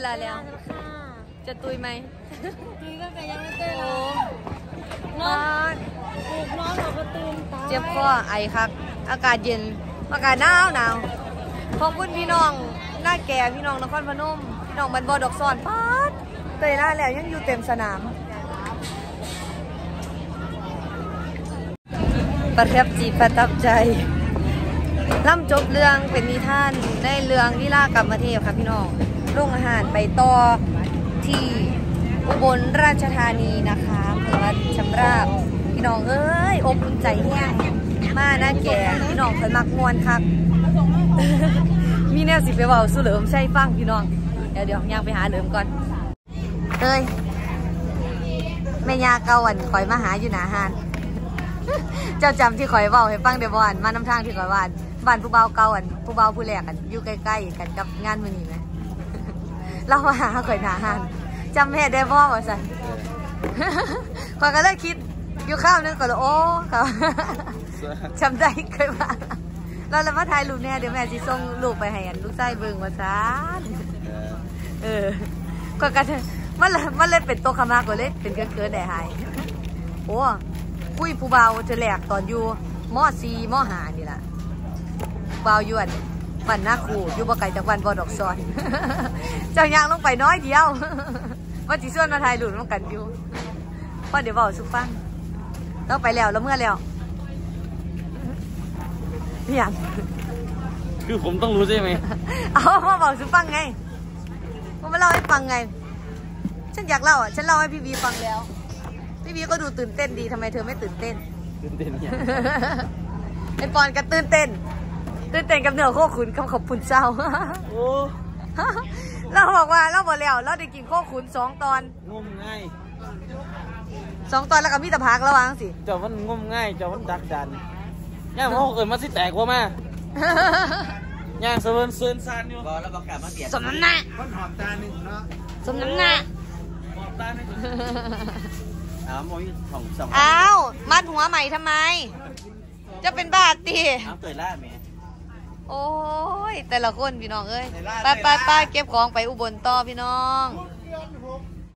ลาแล้วจะตุยไหมตุยก็แต่ยังไม่เต้นนอนปลูกน้องเราก็ตื่นตาเจ็บคอไอคักอากาศเย็นอากาศหนาวขอบคุณพี่น้องหน้าแก่พี่น้องนครพนมพี่น้องบันบอดอกซอนป๊าดเตยล่าแล้วยังอยู่เต็มสนามประทับจิตประทับใจล่ำจบเรื่องเป็นนิทานได้เรื่องวิลากรรมเทพค่ะพี่น้องโรงอาหารไปต่อที่อุบลราชธานีนะคะเพื่อมาชำราบพี่น้องเอ้ยอบอุ่นใจแห้งมาหน้าแก่พี่น้องเคยมักมวนครับมีแนวสิไปเบาสู้เหลิมใช่ฟังพี่น้องเดี๋ยวย่างไปหาเหลิมก่อนเอ้ยแม่ยาเก่าวันคอยมาหาอยู่หนาหานเจ้าจำที่คอยเบาให้ฟังเดี๋ยววันมาน้ำทางที่คอยบ้านผู้เบาเก่าอันผู้เบาผู้แรกกันอยู่ใกล้ๆกันกับงานมือนี้ไหมเรามาหาคอยหนาหานจำแม่ได้บ่ว่าสันคอยก็เลยคิดอยู่ข้าวนึงก่อนเลยโอ้เขาจำได้เคยมาเรามาถ่ายรูปเนี่ยเดี๋ยวแม่จะส่งรูปไปให้ลูกชายเบิ่งว่าซันก็กันมันเลยเป็นตัวขมากกว่าเลยเป็นเกินได้หายโอ้คุยผู้เบาจะแหลกตอนอยู่ม.4 ม.5นี่แหละเบาอยู่วันหน้าครูอยู่บ่ไกลจากวันบอดอกซอนเจ้ายางลงไปน้อยเดียวว่าจีส่วนมาถ่ายรูปมากันอยู่พอเดี๋ยวบอกสุฟังต้องไปแล้วเมื่อแล้วนี่ยังคือผมต้องรู้ใช่ไหมเอามาบอกสุฟังไงมาเล่าให้ฟังไงฉันอยากเล่าฉันเล่าให้พี่บีฟังแล้วพี่บีก็ดูตื่นเต้นดีทำไมเธอไม่ตื่นเต้นเนี่ยไอปอนก็ตื่นเต้นกับเนื้อโคขุนคำขอบคุณเจ้าโอ้เราบอกว่าเราบอกแล้วเราได้กินโคขุน2 ตอนงมง่าย 2 ตอนแล้วก็มีแต่พักระวังสิเจ้ามันงมง่ายเจ้ามันดักดันย่างเขาเกิดมาสิแตกว่ามาย่างเซิร์นซานอยู่รอแล้วประกาศมาเสียสมน้ำหน้าคนหอมตาหนึ่งเนาะสมน้ำหน้าหอมตาหนึ่งโมยของอ้าวมัดหัวใหม่ทำไมจะเป็นบาดตีเตยล่าแม่โอ้ยแต่ละคนพี่น้องเอ้ยไปเก็บของไปอุบลต่อพี่น้อง